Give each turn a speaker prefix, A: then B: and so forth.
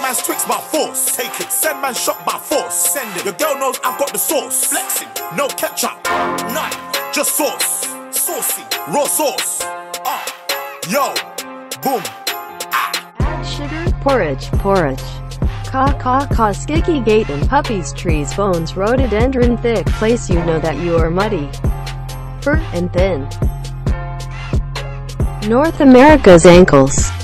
A: man's Twix by force. Take it. Send man shot by force. Send it. Your girl knows I've got the sauce. Flexing. No ketchup. None. Just sauce. Saucy. Raw sauce. Yo. Boom.
B: Add sugar, porridge, sticky gate and puppies, trees, bones, rhododendron, thick place. You know that you are muddy, fur, and thin. North America's ankles.